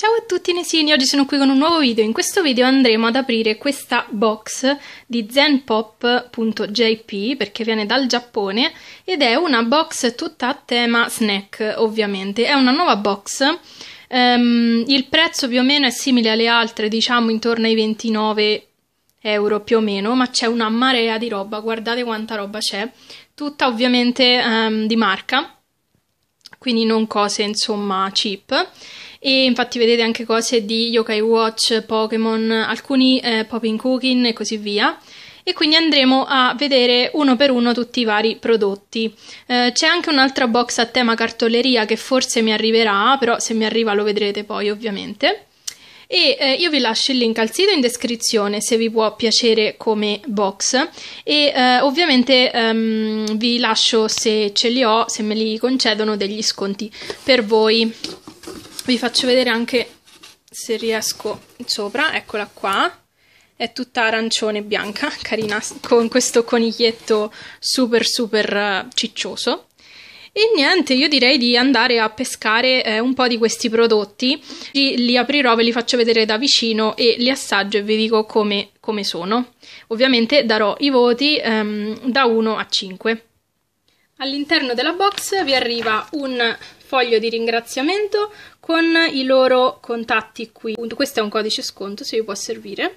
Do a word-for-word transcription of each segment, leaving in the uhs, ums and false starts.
Ciao a tutti Nesini, oggi sono qui con un nuovo video. In questo video andremo ad aprire questa box di zenpop punto j p perché viene dal Giappone ed è una box tutta a tema snack, ovviamente. È una nuova box, um, il prezzo più o meno è simile alle altre, diciamo intorno ai ventinove euro più o meno, ma c'è una marea di roba, guardate quanta roba c'è, tutta ovviamente um, di marca, quindi non cose insomma cheap. E infatti vedete anche cose di Yokai Watch, Pokémon, alcuni eh, Popping Cooking e così via. E quindi andremo a vedere uno per uno tutti i vari prodotti. Eh, c'è anche un'altra box a tema cartoleria che forse mi arriverà, però se mi arriva lo vedrete poi ovviamente. E eh, io vi lascio il link al sito in descrizione se vi può piacere come box e eh, ovviamente um, vi lascio, se ce li ho, se me li concedono, degli sconti per voi. Vi faccio vedere anche se riesco sopra, eccola qua, è tutta arancione e bianca, carina, con questo coniglietto super super ciccioso. E niente, io direi di andare a pescare eh, un po' di questi prodotti, li, li aprirò, ve li faccio vedere da vicino e li assaggio e vi dico come, come sono. Ovviamente darò i voti ehm, da uno a cinque. All'interno della box vi arriva un foglio di ringraziamento con i loro contatti qui. Questo è un codice sconto, se vi può servire.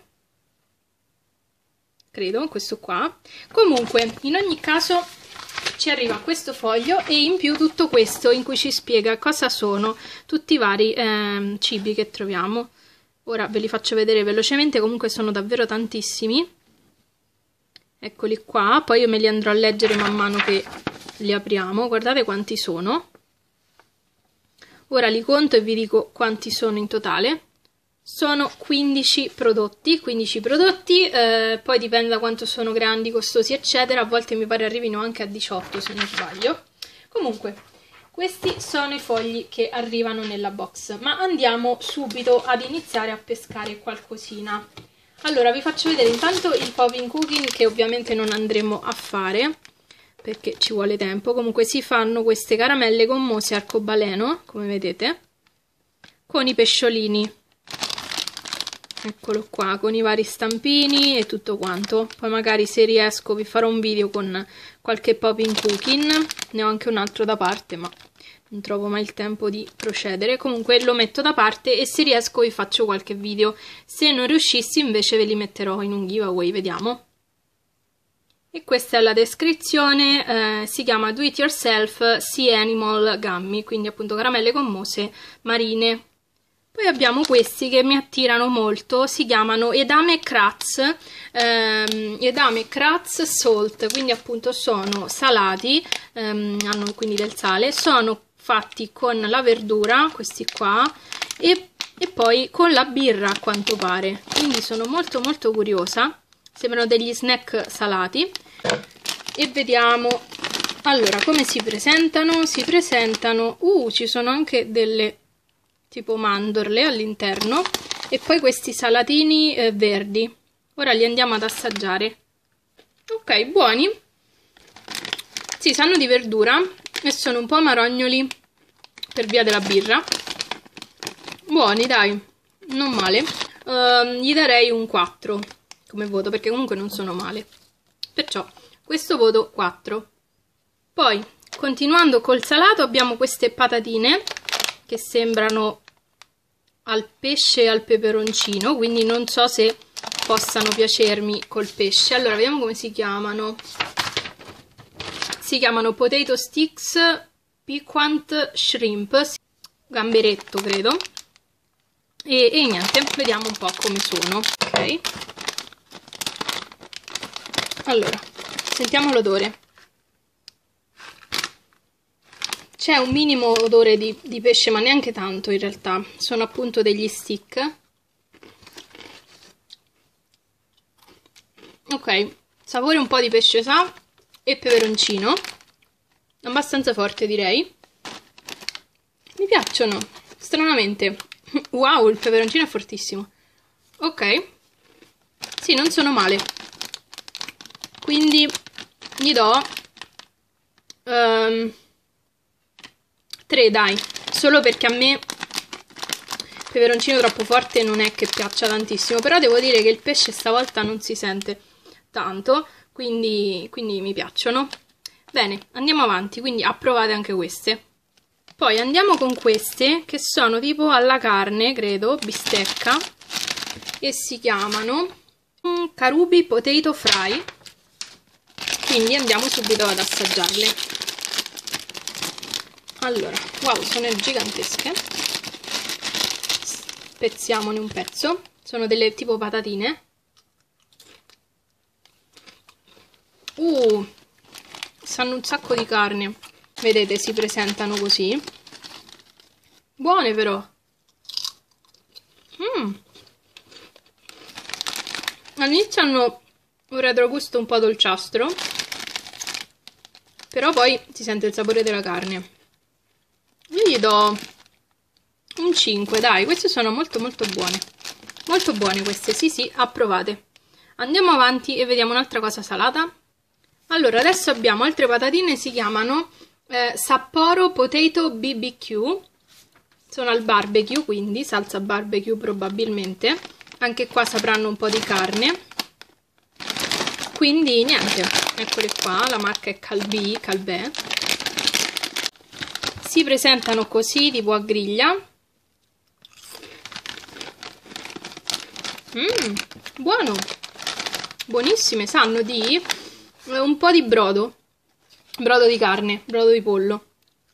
Credo, questo qua. Comunque, in ogni caso ci arriva questo foglio e in più tutto questo in cui ci spiega cosa sono tutti i vari eh, cibi che troviamo. Ora ve li faccio vedere velocemente, comunque sono davvero tantissimi. Eccoli qua, poi io me li andrò a leggere man mano che li apriamo. Guardate quanti sono. Ora li conto e vi dico quanti sono in totale. Sono quindici prodotti, quindici prodotti, eh, poi dipende da quanto sono grandi, costosi, eccetera. A volte mi pare arrivino anche a diciotto, se non sbaglio. Comunque, questi sono i fogli che arrivano nella box, ma andiamo subito ad iniziare a pescare qualcosina. Allora, vi faccio vedere intanto il Popping Cooking, che ovviamente non andremo a fare, perché ci vuole tempo. Comunque si fanno queste caramelle gommose arcobaleno, come vedete, con i pesciolini. Eccolo qua, con i vari stampini e tutto quanto. Poi magari se riesco vi farò un video con qualche Popping Cooking. Ne ho anche un altro da parte, ma non trovo mai il tempo di procedere. Comunque lo metto da parte e se riesco vi faccio qualche video. Se non riuscissi invece ve li metterò in un giveaway, vediamo. E questa è la descrizione, eh, si chiama Do It Yourself Sea Animal Gummy, quindi appunto caramelle gommose marine. Poi abbiamo questi che mi attirano molto, si chiamano Edame Kratz, ehm, Edame Kratz Salt, quindi appunto sono salati, ehm, hanno quindi del sale, sono fatti con la verdura, questi qua, e, e poi con la birra a quanto pare, quindi sono molto molto curiosa, sembrano degli snack salati. E vediamo, allora, come si presentano? Si presentano, uh, ci sono anche delle tipo mandorle all'interno e poi questi salatini eh, verdi. Ora li andiamo ad assaggiare. Ok, buoni. Sì, sanno di verdura e sono un po' marognoli per via della birra. Buoni, dai, non male. Uh, gli darei un quattro come voto perché comunque non sono male. Perciò questo voto quattro. Poi, continuando col salato, abbiamo queste patatine che sembrano al pesce e al peperoncino, quindi non so se possano piacermi col pesce. Allora, vediamo come si chiamano. Si chiamano Potato Sticks Piquant Shrimp, gamberetto credo. E, e niente, vediamo un po' come sono. Ok. Allora, sentiamo l'odore. C'è un minimo odore di, di pesce, ma neanche tanto in realtà. Sono appunto degli stick. Ok, sapore un po' di pesce sa e peperoncino. Abbastanza forte direi. Mi piacciono, stranamente. Wow, il peperoncino è fortissimo. Ok. Sì, non sono male. Quindi gli do um, tre, dai, solo perché a me peperoncino troppo forte non è che piaccia tantissimo, però devo dire che il pesce stavolta non si sente tanto, quindi, quindi mi piacciono. Bene, andiamo avanti, quindi approvate anche queste. Poi andiamo con queste che sono tipo alla carne, credo, bistecca, e si chiamano Karubi Potato Fry, quindi andiamo subito ad assaggiarle. Allora, wow, sono gigantesche. Spezziamone un pezzo, sono delle tipo patatine. Uh, sanno un sacco di carne, vedete, si presentano così. Buone però. Mm. All'inizio hanno un retrogusto un po' dolciastro, però poi si sente il sapore della carne. Io gli do un cinque, dai, queste sono molto molto buone. Molto buone queste, sì sì, approvate. Andiamo avanti e vediamo un'altra cosa salata. Allora, adesso abbiamo altre patatine, si chiamano eh, Sapporo Potato B B Q. Sono al barbecue, quindi salsa barbecue probabilmente. Anche qua sapranno un po' di carne. Quindi niente, eccole qua, la marca è Calbee, Calbee. Si presentano così, tipo a griglia. Mmm, buono, buonissime, sanno di un po' di brodo, brodo di carne, brodo di pollo.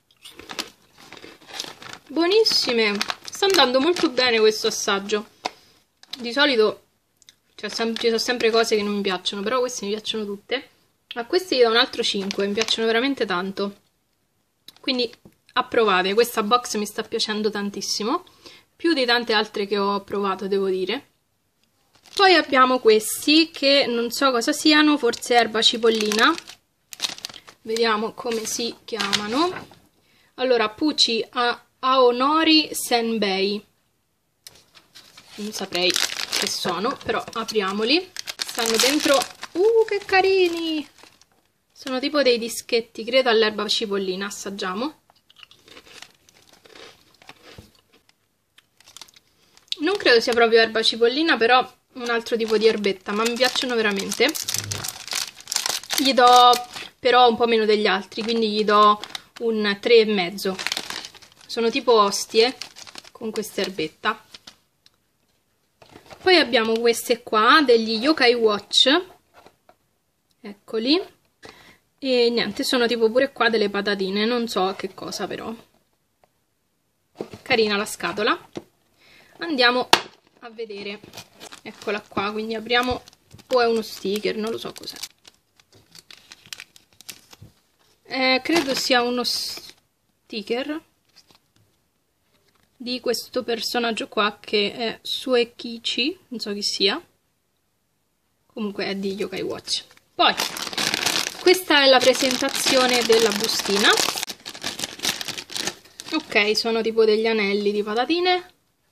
Buonissime, sta andando molto bene questo assaggio. Di solito cioè, ci sono sempre cose che non mi piacciono, però queste mi piacciono tutte. A queste gli do un altro cinque, mi piacciono veramente tanto. Quindi approvate, questa box mi sta piacendo tantissimo, più di tante altre che ho provato, devo dire. Poi abbiamo questi che non so cosa siano, forse erba cipollina. Vediamo come si chiamano. Allora, Pucci Aonori Senbei. Non saprei che sono, però apriamoli. Stanno dentro... Uh, che carini! Sono tipo dei dischetti, credo all'erba cipollina. Assaggiamo. Non credo sia proprio erba cipollina, però un altro tipo di erbetta, ma mi piacciono veramente. Gli do però un po' meno degli altri, quindi gli do un tre e mezzo. Sono tipo ostie con questa erbetta. Poi abbiamo queste qua, degli Yokai Watch. Eccoli. E niente, sono tipo pure qua delle patatine, non so che cosa però. Carina la scatola. Andiamo a vedere. Eccola qua, quindi apriamo, o è uno sticker, non lo so cos'è. Eh, credo sia uno sticker di questo personaggio qua che è Suekichi, non so chi sia. Comunque è di Yokai Watch. Poi, questa è la presentazione della bustina. Ok, sono tipo degli anelli di patatine.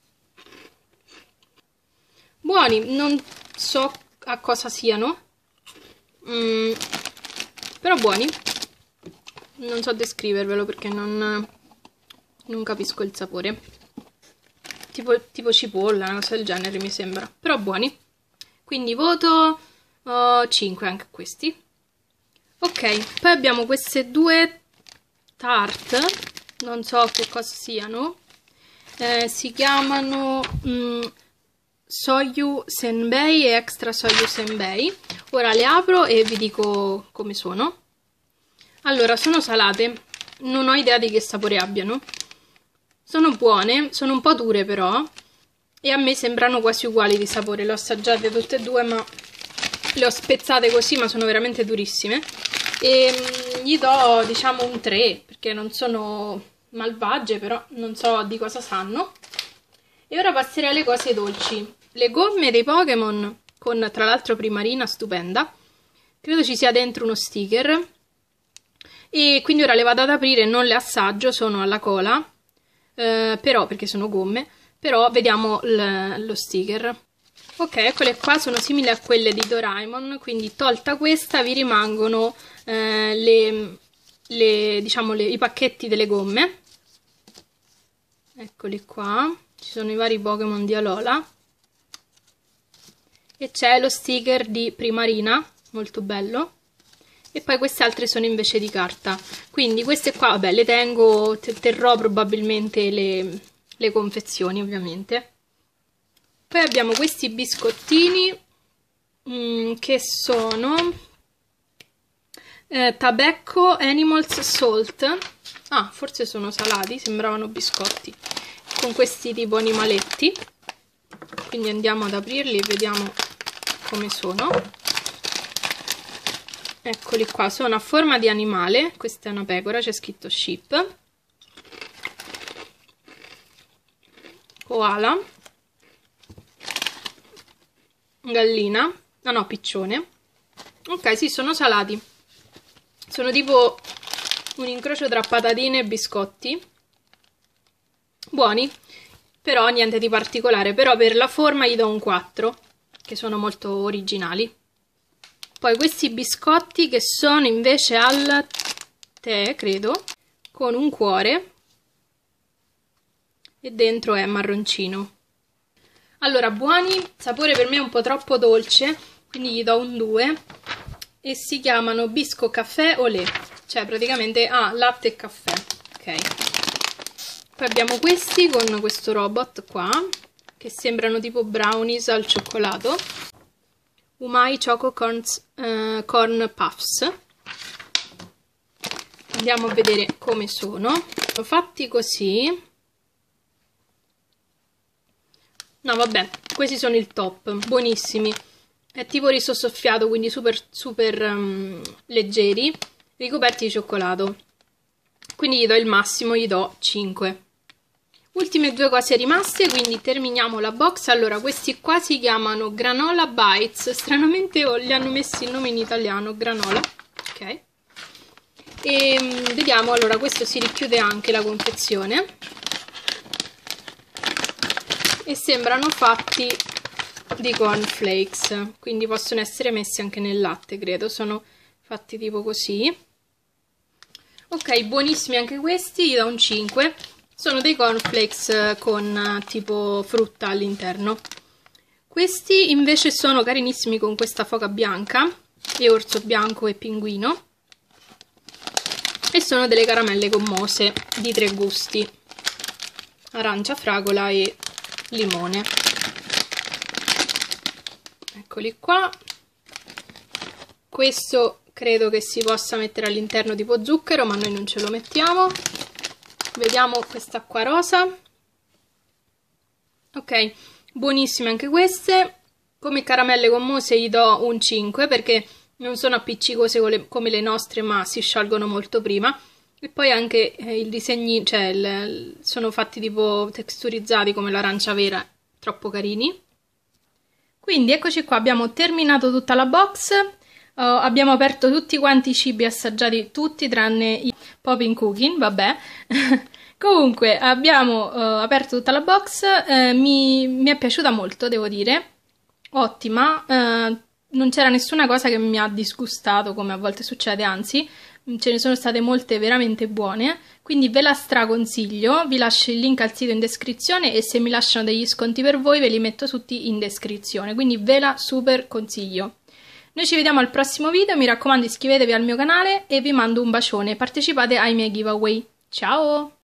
Buoni, non so a cosa siano, mm, però buoni. Non so descrivervelo perché non, non capisco il sapore. Tipo, tipo cipolla, una cosa del genere mi sembra, però buoni. Quindi voto oh, cinque anche questi. Ok, poi abbiamo queste due tarte, non so che cosa siano. Eh, si chiamano... Mm, Soyu Senbei e Extra Soyu Senbei. Ora le apro e vi dico come sono. Allora, sono salate, non ho idea di che sapore abbiano. Sono buone, sono un po' dure però, e a me sembrano quasi uguali di sapore. Le ho assaggiate tutte e due, ma le ho spezzate così, ma sono veramente durissime. E mh, gli do, diciamo, un tre, perché non sono malvagie, però non so di cosa sanno. E ora passerei alle cose dolci. Le gomme dei Pokémon, con tra l'altro Primarina stupenda. Credo ci sia dentro uno sticker. E quindi ora le vado ad aprire, non le assaggio, sono alla cola. Eh, però, perché sono gomme. Però vediamo lo sticker. Ok, eccole qua, sono simili a quelle di Doraemon. Quindi tolta questa vi rimangono eh, le, le, diciamo, le, i pacchetti delle gomme. Eccoli qua, ci sono i vari Pokémon di Alola. E c'è lo sticker di Primarina, molto bello. E poi queste altre sono invece di carta. Quindi queste qua, vabbè, le tengo, terrò probabilmente le, le confezioni, ovviamente. Poi abbiamo questi biscottini mh, che sono eh, Tabacco Animals Salt. Ah, forse sono salati, sembravano biscotti, con questi tipo animaletti. Quindi andiamo ad aprirli e vediamo come sono. Eccoli qua, sono a forma di animale. Questa è una pecora, c'è scritto sheep. Koala. Gallina. Ah no, piccione. Ok, sì, sono salati. Sono tipo un incrocio tra patatine e biscotti. Buoni, però niente di particolare. Però per la forma gli do un quattro, che sono molto originali. Poi questi biscotti che sono invece al tè, credo, con un cuore e dentro è marroncino. Allora, buoni, sapore per me è un po' troppo dolce, quindi gli do un due e si chiamano Bisco Caffè Olé, cioè praticamente ah, latte e caffè, ok. Poi abbiamo questi con questo robot qua, che sembrano tipo brownies al cioccolato. Umai Choco Corns, uh, Corn Puffs. Andiamo a vedere come sono. Sono fatti così. No, vabbè, questi sono il top, buonissimi. È tipo riso soffiato, quindi super, super um, leggeri, ricoperti di cioccolato. Quindi gli do il massimo, gli do cinque. Ultime due cose rimaste, quindi terminiamo la box. Allora, questi qua si chiamano Granola Bites, stranamente gli hanno messi il nome in italiano, granola, ok. E vediamo, allora, questo si richiude anche la confezione e sembrano fatti di cornflakes, quindi possono essere messi anche nel latte, credo, sono fatti tipo così. Ok, buonissimi anche questi, gli do un cinque. Sono dei cornflakes con tipo frutta all'interno. Questi invece sono carinissimi con questa foca bianca e orso bianco e pinguino. E sono delle caramelle gommose di tre gusti: arancia, fragola e limone. Eccoli qua. Questo credo che si possa mettere all'interno tipo zucchero, ma noi non ce lo mettiamo. Vediamo quest'acqua rosa. Ok, buonissime anche queste. Come caramelle gommose gli do un cinque perché non sono appiccicose come le, come le nostre, ma si sciolgono molto prima. E poi anche eh, il disegno, cioè il, sono fatti tipo texturizzati come l'arancia vera, troppo carini. Quindi eccoci qua, abbiamo terminato tutta la box. Uh, abbiamo aperto tutti quanti i cibi assaggiati, tutti tranne i Popping Cookie, vabbè. Comunque abbiamo uh, aperto tutta la box, uh, mi, mi è piaciuta molto, devo dire, ottima, uh, non c'era nessuna cosa che mi ha disgustato come a volte succede, anzi ce ne sono state molte veramente buone, quindi ve la straconsiglio. Vi lascio il link al sito in descrizione e se mi lasciano degli sconti per voi ve li metto tutti in descrizione, quindi ve la super consiglio. Noi ci vediamo al prossimo video, mi raccomando iscrivetevi al mio canale e vi mando un bacione, partecipate ai miei giveaway. Ciao!